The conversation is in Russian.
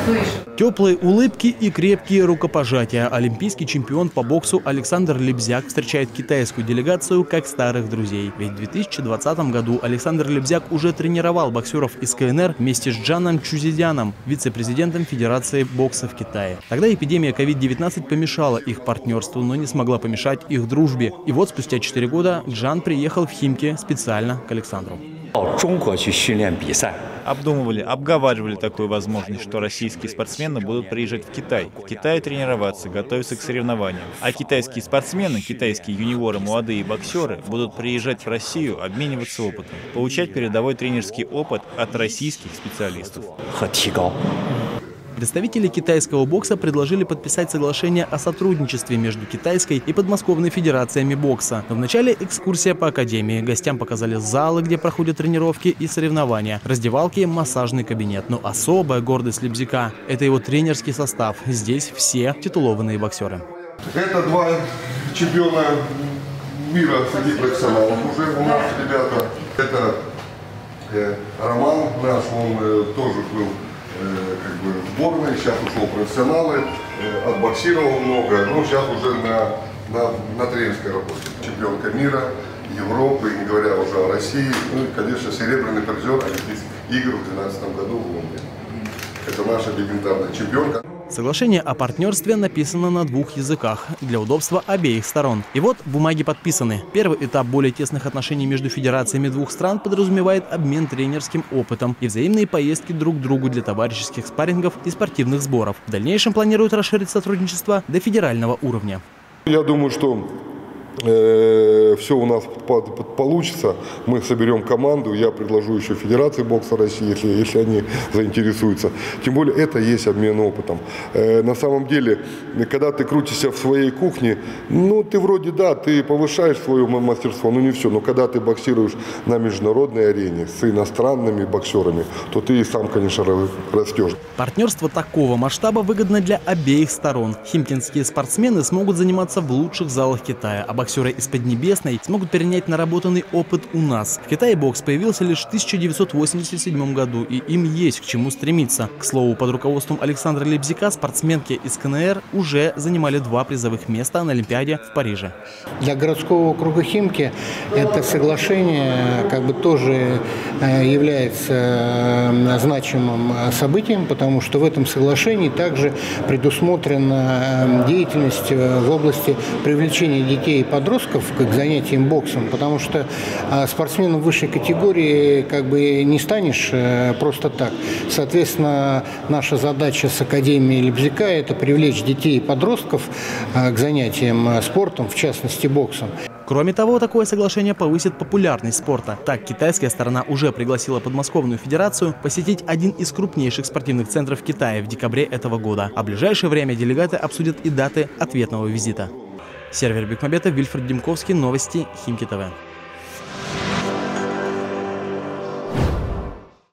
Теплые улыбки и крепкие рукопожатия. Олимпийский чемпион по боксу Александр Лебзяк встречает китайскую делегацию как старых друзей. Ведь в 2020 году Александр Лебзяк уже тренировал боксеров из КНР вместе с Джаном Чжузидяном, вице-президентом Федерации бокса в Китае. Тогда эпидемия COVID-19 помешала их партнерству, но не смогла помешать их дружбе. И вот спустя 4 года Джан приехал в Химки специально к Александру. Обдумывали, обговаривали такую возможность, что российские спортсмены будут приезжать в Китай тренироваться, готовиться к соревнованиям. А китайские спортсмены, китайские юниоры, молодые боксеры будут приезжать в Россию, обмениваться опытом, получать передовой тренерский опыт от российских специалистов. Представители китайского бокса предложили подписать соглашение о сотрудничестве между Китайской и Подмосковной федерациями бокса. Но вначале экскурсия по академии. Гостям показали залы, где проходят тренировки и соревнования, раздевалки, массажный кабинет. Но особая гордость Лебзяка – это его тренерский состав. Здесь все титулованные боксеры. Это 2 чемпиона мира среди профессионалов уже у нас, ребята. Это Роман наш, он тоже был в сборной, сейчас ушел в профессионалы, отбоксировал много, но сейчас уже на тренерской работе. Чемпионка мира, Европы, не говоря уже о России, ну и, конечно, серебряный призер Олимпийских игр в 2012 году в Лондоне. Это наша легендарная чемпионка. Соглашение о партнерстве написано на 2 языках для удобства обеих сторон. И вот бумаги подписаны. Первый этап более тесных отношений между федерациями 2 стран подразумевает обмен тренерским опытом и взаимные поездки друг к другу для товарищеских спаррингов и спортивных сборов. В дальнейшем планируют расширить сотрудничество до федерального уровня. Я думаю, что все у нас получится, мы соберем команду, я предложу еще Федерации бокса России, если они заинтересуются. Тем более это есть обмен опытом. На самом деле, когда ты крутишься в своей кухне, ну ты вроде да, ты повышаешь свое мастерство, но не все. Но когда ты боксируешь на международной арене с иностранными боксерами, то ты и сам, конечно, растешь. Партнерство такого масштаба выгодно для обеих сторон. Химкинские спортсмены смогут заниматься в лучших залах Китая, а боксеры из Поднебесной смогут перенять наработанный опыт у нас. В Китае бокс появился лишь в 1987 году, и им есть к чему стремиться. К слову, под руководством Александра Лебзяка спортсменки из КНР уже занимали 2 призовых места на Олимпиаде в Париже. Для городского округа Химки это соглашение тоже является значимым событием, потому что в этом соглашении также предусмотрена деятельность в области привлечения детей и подростков к занятиям боксом, потому что спортсменом высшей категории не станешь просто так. Соответственно, наша задача с Академией Лебзяка – это привлечь детей и подростков к занятиям спортом, в частности боксом. Кроме того, такое соглашение повысит популярность спорта. Так, китайская сторона уже пригласила Подмосковную федерацию посетить один из крупнейших спортивных центров Китая в декабре этого года. А в ближайшее время делегаты обсудят и даты ответного визита. Сервер Бекмамбетов, Вильфред Демковский, новости Химки ТВ.